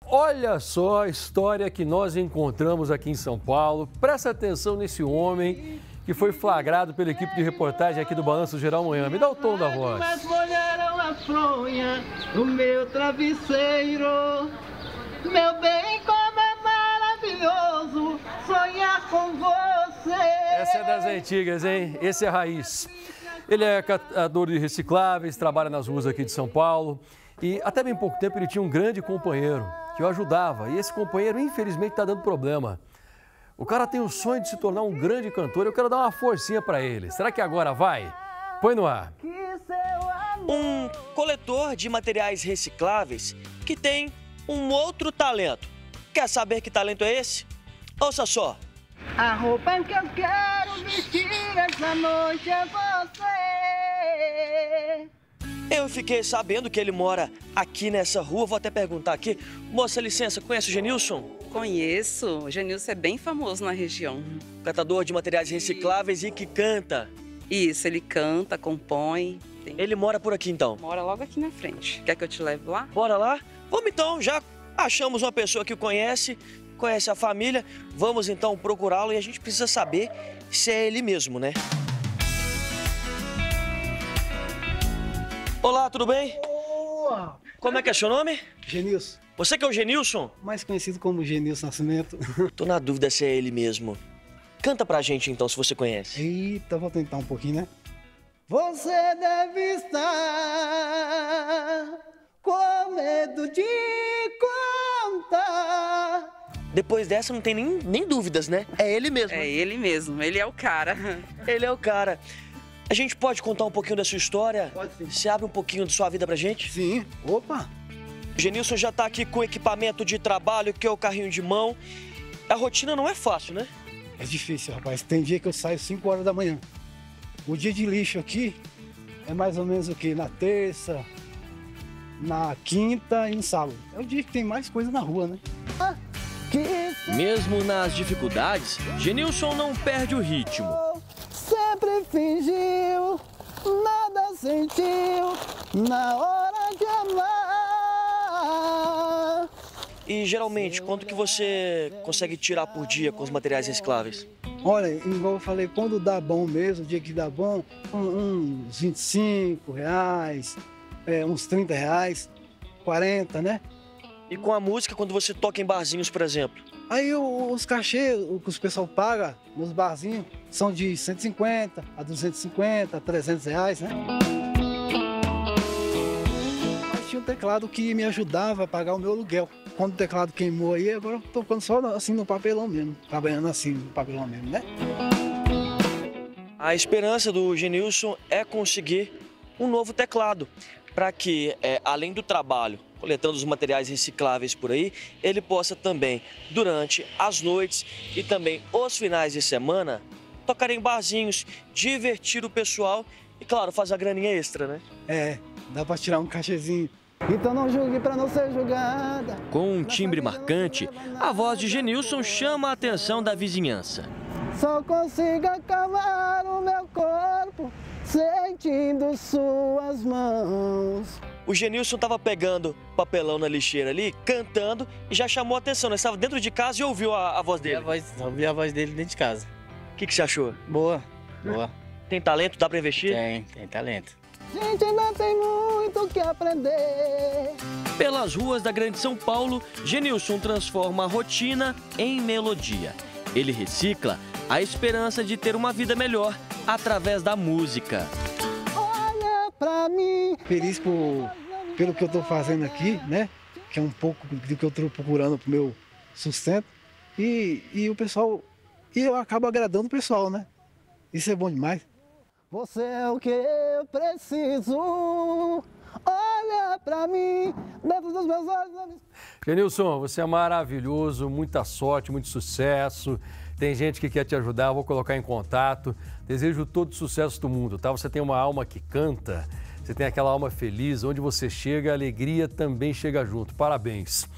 Olha só a história que nós encontramos aqui em São Paulo. Presta atenção nesse homem que foi flagrado pela equipe de reportagem aqui do Balanço Geral Manhã. Me dá o tom da voz. Mas molharam a fronha do meu travesseiro. Meu bem, como é maravilhoso sonhar com você. Essa é das antigas, hein? Esse é a raiz. Ele é catador de recicláveis, trabalha nas ruas aqui de São Paulo. E até bem pouco tempo ele tinha um grande companheiro que o ajudava. E esse companheiro, infelizmente, está dando problema. O cara tem o sonho de se tornar um grande cantor. Eu quero dar uma forcinha para ele. Será que agora vai? Põe no ar. Um coletor de materiais recicláveis que tem um outro talento. Quer saber que talento é esse? Ouça só. A roupa que eu quero vestir essa noite é você. Eu fiquei sabendo que ele mora aqui nessa rua. Vou até perguntar aqui. Moça, licença, conhece o Genilson? Conheço. O Genilson é bem famoso na região. Catador de materiais recicláveis e que canta. Isso, ele canta, compõe. Ele mora por aqui então? Mora logo aqui na frente. Quer que eu te leve lá? Bora lá? Vamos então, já achamos uma pessoa que conhece a família. Vamos então procurá-lo e a gente precisa saber se é ele mesmo, né? Olá, tudo bem? Boa! Como é que é seu nome? Genilson, Você que é o Genilson? mais conhecido como Genilson Nascimento. Tô na dúvida se é ele mesmo. Canta pra gente então, se você conhece. Eita, vou tentar um pouquinho, né? Você deve estar com medo de contar. Depois dessa não tem nem dúvidas, né? É ele mesmo. É ele mesmo, ele é o cara. Ele é o cara. A gente pode contar um pouquinho da sua história? Pode sim. Você abre um pouquinho de sua vida pra gente? Sim, opa! O Genilson já tá aqui com equipamento de trabalho, que é o carrinho de mão. A rotina não é fácil, né? É difícil, rapaz. Tem dia que eu saio 5 horas da manhã. O dia de lixo aqui é mais ou menos o quê? Na terça, na quinta e no sábado. É o dia que tem mais coisa na rua, né? Mesmo nas dificuldades, Genilson não perde o ritmo. Sempre fingiu, nada sentiu na hora de amar. E geralmente, quanto que você consegue tirar por dia com os materiais recicláveis? Olha, igual eu falei, quando dá bom mesmo, o dia que dá bom, uns 25 reais, uns 30 reais, 40, né? E com a música, quando você toca em barzinhos, por exemplo? Aí os cachês, o que os pessoal paga nos barzinhos, são de 150 a 250, a 300 reais, né? Mas tinha um teclado que me ajudava a pagar o meu aluguel. Quando o teclado queimou aí, agora eu tô tocando só assim no papelão mesmo, trabalhando assim no papelão mesmo, né? A esperança do Genilson é conseguir um novo teclado, para que, além do trabalho, coletando os materiais recicláveis por aí, ele possa também, durante as noites e também os finais de semana, tocar em barzinhos, divertir o pessoal e, claro, fazer a graninha extra, né? É, dá pra tirar um cachezinho. Então não julgue pra não ser julgada. Com um timbre marcante, a voz de Genilson chama a atenção da vizinhança. Só consigo acalmar o meu corpo sentindo suas mãos. O Genilson estava pegando papelão na lixeira ali, cantando, e já chamou a atenção, né? Estava dentro de casa e ouviu a voz dele. Ouvi a voz dele dentro de casa. O que você achou? Boa, boa. Tem talento? Dá para investir? Tem talento. Gente, ainda tem muito o que aprender. Pelas ruas da Grande São Paulo, Genilson transforma a rotina em melodia. Ele recicla a esperança de ter uma vida melhor através da música. Olha pra mim. Feliz pelo que eu tô fazendo aqui, né? Que é um pouco do que eu tô procurando pro meu sustento. E o pessoal... E eu acabo agradando o pessoal, né? Isso é bom demais. Você é o que eu preciso. Olha pra mim, dentro dos meus olhos. Genilson, você é maravilhoso, muita sorte, muito sucesso. Tem gente que quer te ajudar, vou colocar em contato. Desejo todo o sucesso do mundo, tá? Você tem uma alma que canta, você tem aquela alma feliz, onde você chega, a alegria também chega junto. Parabéns.